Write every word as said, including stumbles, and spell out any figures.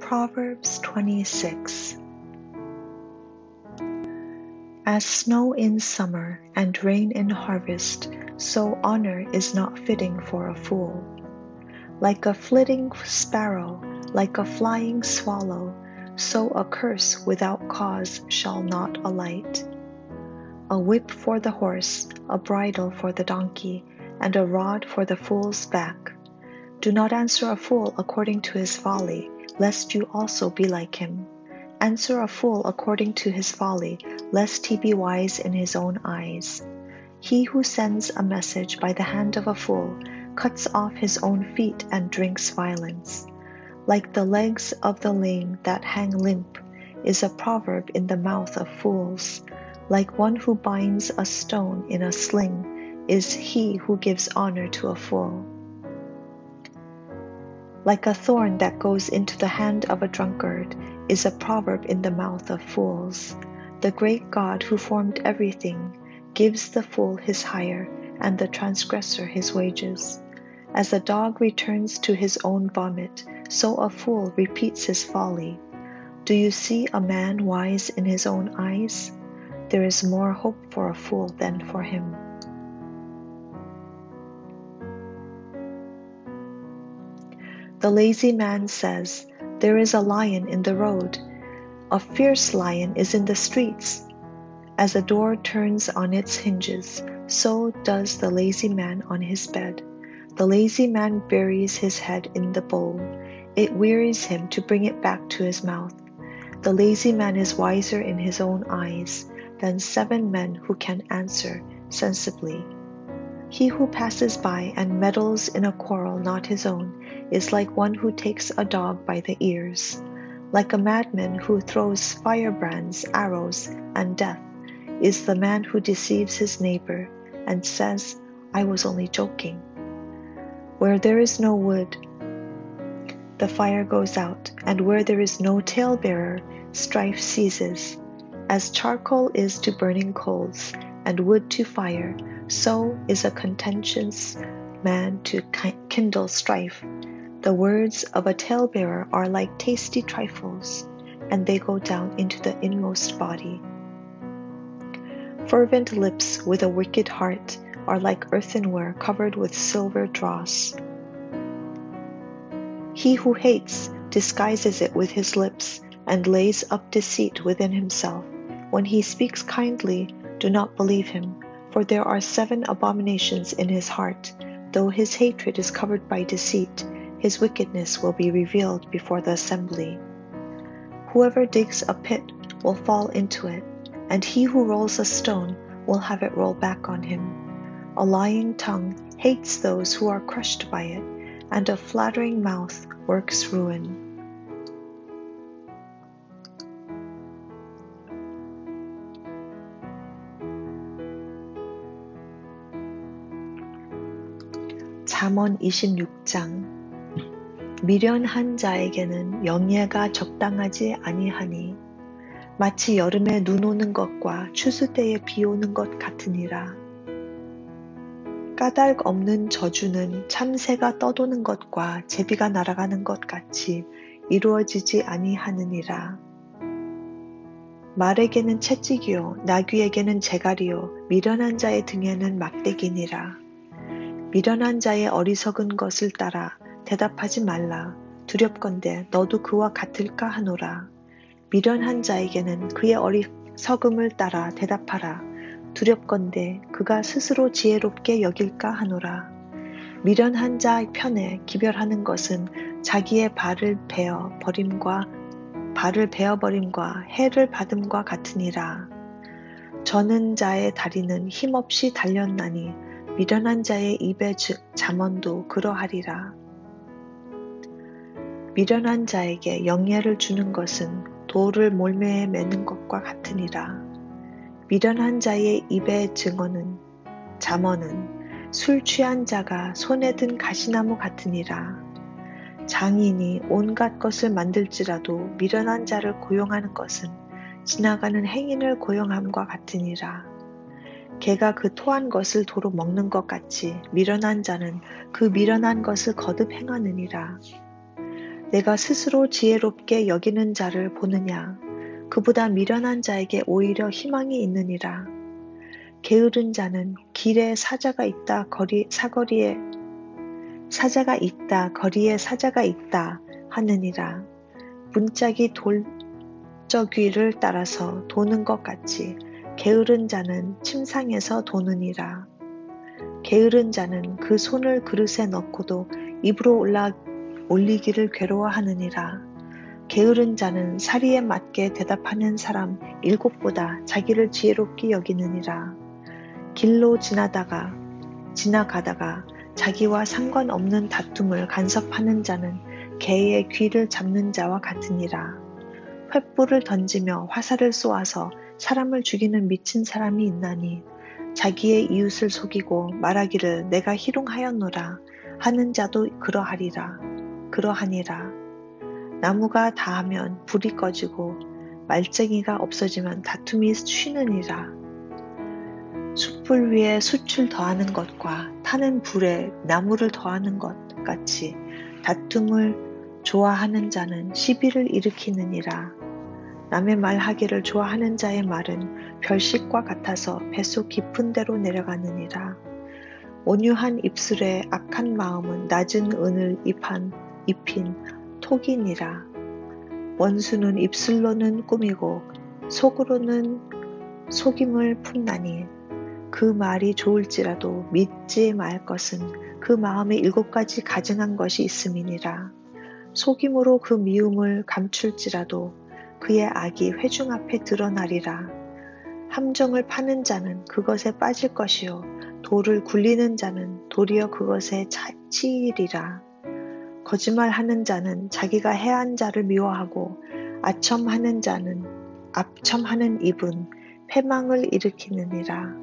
Proverbs twenty-six. As snow in summer and rain in harvest, so honor is not fitting for a fool. Like a flitting sparrow, like a flying swallow, so a curse without cause shall not alight. A whip for the horse, a bridle for the donkey, and a rod for the fool's back. Do not answer a fool according to his folly, lest you also be like him. Answer a fool according to his folly, lest he be wise in his own eyes. He who sends a message by the hand of a fool cuts off his own feet and drinks violence. Like the legs of the lame that hang limp is a proverb in the mouth of fools. Like one who binds a stone in a sling is he who gives honor to a fool. Like a thorn that goes into the hand of a drunkard is a proverb in the mouth of fools. The great God who formed everything gives the fool his hire and the transgressor his wages. As a dog returns to his own vomit, so a fool repeats his folly. Do you see a man wise in his own eyes? There is more hope for a fool than for him. The lazy man says, "There is a lion in the road. A fierce lion is in the streets." As a door turns on its hinges, so does the lazy man on his bed. The lazy man buries his head in the bowl. It wearies him to bring it back to his mouth. The lazy man is wiser in his own eyes than seven men who can answer sensibly. He who passes by and meddles in a quarrel not his own is like one who takes a dog by the ears. Like a madman who throws firebrands, arrows, and death is the man who deceives his neighbor and says, "I was only joking." Where there is no wood, the fire goes out, and where there is no talebearer, strife ceases. As charcoal is to burning coals, and wood to fire, so is a contentious man to kindle strife. The words of a talebearer are like tasty trifles, and they go down into the inmost body. Fervent lips with a wicked heart are like earthenware covered with silver dross. He who hates disguises it with his lips and lays up deceit within himself. When he speaks kindly, do not believe him, for there are seven abominations in his heart. Though his hatred is covered by deceit, his wickedness will be revealed before the assembly. Whoever digs a pit will fall into it, and he who rolls a stone will have it roll back on him. A lying tongue hates those who are crushed by it, and a flattering mouth works ruin. 잠언 이십육 장. 미련한 자에게는 영예가 적당하지 아니하니 마치 여름에 눈 오는 것과 추수 때에 비 오는 것 같으니라. 까닭 없는 저주는 참새가 떠도는 것과 제비가 날아가는 것 같이 이루어지지 아니하느니라. 말에게는 채찍이요 나귀에게는 재갈이요 미련한 자의 등에는 막대기니라. 미련한 자의 어리석은 것을 따라 대답하지 말라. 두렵건대 너도 그와 같을까 하노라. 미련한 자에게는 그의 어리석음을 따라 대답하라. 두렵건대 그가 스스로 지혜롭게 여길까 하노라. 미련한 자 편에 기별하는 것은 자기의 발을 베어 버림과 발을 베어 버림과 해를 받음과 같으니라. 저는 자의 다리는 힘없이 달렸나니 미련한 자의 입의 잠언도 그러하리라. 미련한 자에게 영예를 주는 것은 돌을 몰매에 매는 것과 같으니라. 미련한 자의 입의 증언은 잠언은 술 취한 자가 손에 든 가시나무 같으니라. 장인이 온갖 것을 만들지라도 미련한 자를 고용하는 것은 지나가는 행인을 고용함과 같으니라. 개가 그 토한 것을 도로 먹는 것 같이 미련한 자는 그 미련한 것을 거듭 행하느니라. 내가 스스로 지혜롭게 여기는 자를 보느냐? 그보다 미련한 자에게 오히려 희망이 있느니라. 게으른 자는 길에 사자가 있다 거리 사거리에 사자가 있다 거리에 사자가 있다 하느니라. 문짝이 돌적귀를 따라서 도는 것 같이 게으른 자는 침상에서 도느니라. 게으른 자는 그 손을 그릇에 넣고도 입으로 올라 올리기를 괴로워하느니라. 게으른 자는 사리에 맞게 대답하는 사람 일곱보다 자기를 지혜롭게 여기느니라. 길로 지나다가 지나가다가 자기와 상관없는 다툼을 간섭하는 자는 개의 귀를 잡는 자와 같으니라. 횃불을 던지며 화살을 쏘아서 사람을 죽이는 미친 사람이 있나니 자기의 이웃을 속이고 말하기를 내가 희롱하였노라 하는 자도 그러하리라. 그러하니라. 나무가 다하면 불이 꺼지고 말쟁이가 없어지면 다툼이 쉬느니라. 숯불 위에 숯을 더하는 것과 타는 불에 나무를 더하는 것 같이 다툼을 좋아하는 자는 시비를 일으키느니라. 남의 말하기를 좋아하는 자의 말은 별식과 같아서 뱃속 깊은 데로 내려가느니라. 온유한 입술에 악한 마음은 낮은 은을 입한, 입힌 톡이니라. 원수는 입술로는 꾸미고 속으로는 속임을 품나니 그 말이 좋을지라도 믿지 말 것은 그 마음에 일곱 가지 가증한 것이 있음이니라. 속임으로 그 미움을 감출지라도 그의 악이 회중 앞에 드러나리라. 함정을 파는 자는 그것에 빠질 것이요 돌을 굴리는 자는 도리어 그것에 치이리라. 거짓말하는 자는 자기가 해한 자를 미워하고 아첨하는 자는 압첨하는 입은 패망을 일으키느니라.